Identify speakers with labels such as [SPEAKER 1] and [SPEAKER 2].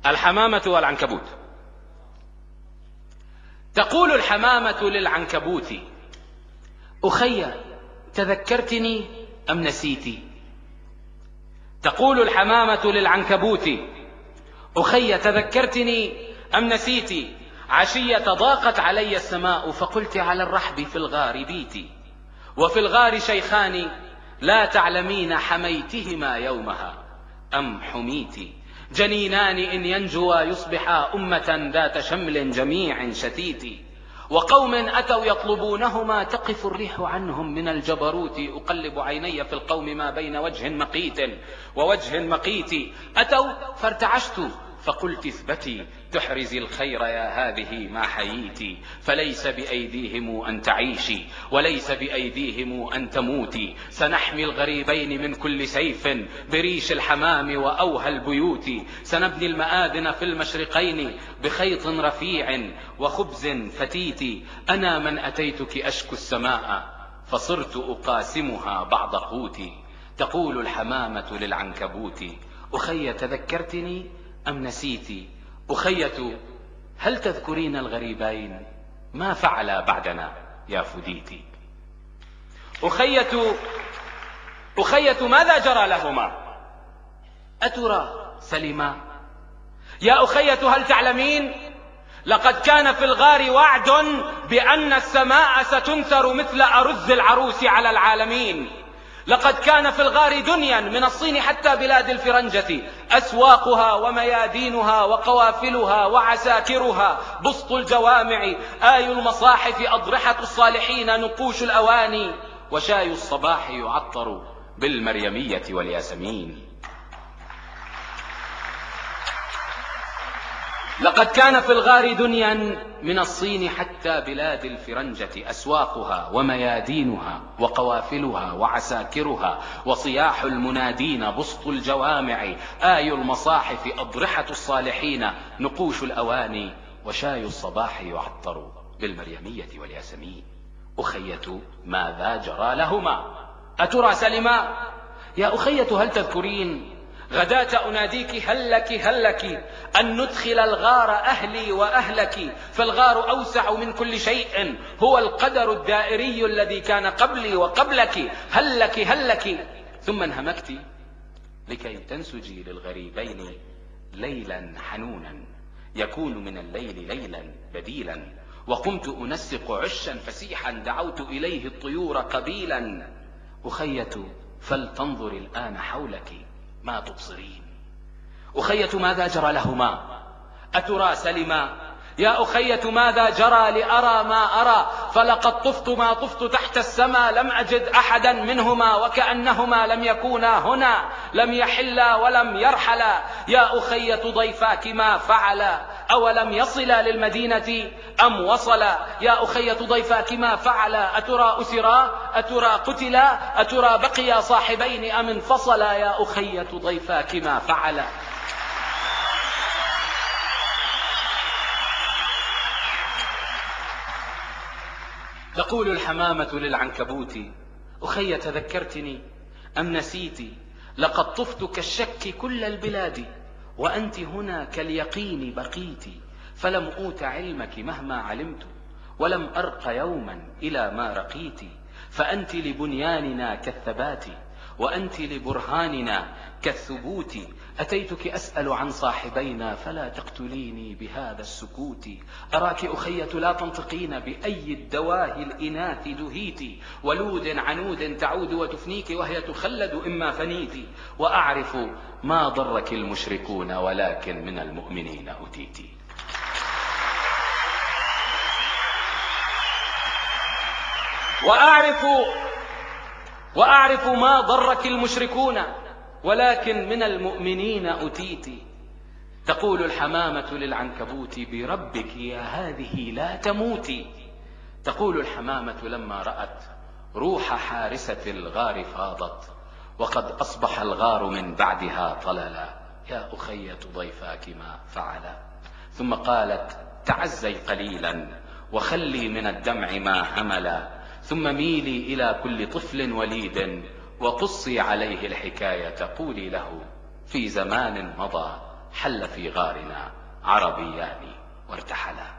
[SPEAKER 1] الحمامة والعنكبوت. تقول الحمامة للعنكبوت: أخي تذكرتني أم نسيتي؟ تقول الحمامة للعنكبوت: أخي تذكرتني أم نسيتي؟ عشية ضاقت علي السماء فقلت على الرحب في الغار بيتي، وفي الغار شيخان لا تعلمين حميتهما يومها أم حميتي، جنينان إن ينجوا يصبحا أمة ذات شمل جميع شتيت، وقوم أتوا يطلبونهما تقف الريح عنهم من الجبروت، أقلب عيني في القوم ما بين وجه مقيت ووجه مقيت، أتوا فارتعشت فقلت اثبتي تحرزي الخير يا هذه ما حييتي، فليس بأيديهم أن تعيشي وليس بأيديهم أن تموتي، سنحمي الغريبين من كل سيف بريش الحمام وأوهى البيوت، سنبني المآذن في المشرقين بخيط رفيع وخبز فتيت، أنا من أتيتك أشكو السماء فصرت أقاسمها بعض قوتي. تقول الحمامة للعنكبوت: أخي تذكرتني أم نسيتي؟ أخية هل تذكرين الغريبين ما فعلا بعدنا يا فديتي؟ أخية ماذا جرى لهما؟ أترى سلما؟ يا أخية هل تعلمين؟ لقد كان في الغار وعد بأن السماء ستنثر مثل أرز العروس على العالمين، لقد كان في الغار دنيا من الصين حتى بلاد الفرنجة، أسواقها وميادينها وقوافلها وعساكرها، بسط الجوامع، آي المصاحف، أضرحة الصالحين، نقوش الأواني، وشاي الصباح يعطر بالمريمية والياسمين. لقد كان في الغار دنيا من الصين حتى بلاد الفرنجة، أسواقها وميادينها وقوافلها وعساكرها، وصياح المنادين، بسط الجوامع، آي المصاحف، أضرحة الصالحين، نقوش الأواني، وشاي الصباح يعطر بالمريمية والياسمين. أخية ماذا جرى لهما؟ أترى سلما؟ يا أخية هل تذكرين غداة أناديك هل لك أن ندخل الغار أهلي وأهلك، فالغار أوسع من كل شيء، هو القدر الدائري الذي كان قبلي وقبلك، هل لك ثم انهمكت لكي تنسجي للغريبين ليلا حنونا يكون من الليل ليلا بديلا، وقمت أنسق عشا فسيحا دعوت إليه الطيور قبيلا. أخية فلتنظر الآن حولك ما تبصرين. أخية ماذا جرى لهما؟ أترى سلما؟ يا أخية ماذا جرى لأرى ما أرى؟ فلقد طفت ما طفت تحت السماء لم أجد أحدا منهما، وكأنهما لم يكونا هنا، لم يحلا ولم يرحلا. يا أخية ضيفاك ما فعلا؟ أولم يصلا للمدينة أم وصلا؟ يا أخية ضيفاك ما فعلا؟ أترى أسرا؟ أترى قتلا؟ أترى بقيا صاحبين أم انفصلا؟ يا أخية ضيفاك ما فعلا؟ تقول الحمامة للعنكبوت: أخي تذكرتني أم نسيتي؟ لقد طفت كالشك كل البلاد، وأنت هنا كاليقين بقيت، فلم أوت علمك مهما علمت، ولم أرق يوما إلى ما رقيت، فأنت لبنياننا كالثبات، وأنت لبرهاننا كالثبوت. أتيتك أسأل عن صاحبينا فلا تقتليني بهذا السكوت، أراك أخية لا تنطقين بأي الدواهي الإناث دهيت، ولود عنود تعود وتفنيك وهي تخلد إما فنيت، وأعرف ما ضرك المشركون ولكن من المؤمنين أتيت. وأعرف ما ضرك المشركون ولكن من المؤمنين أتيت. تقول الحمامة للعنكبوت: بربك يا هذه لا تموتي. تقول الحمامة: لما رأت روح حارسة الغار فاضت، وقد أصبح الغار من بعدها طللا، يا أخية ضيفاك ما فعلا؟ ثم قالت: تعزي قليلا وخلي من الدمع ما هملا، ثم ميلي إلى كل طفل وليد وقصي عليه الحكاية، قولي له في زمان مضى حل في غارنا عربيان وارتحلا.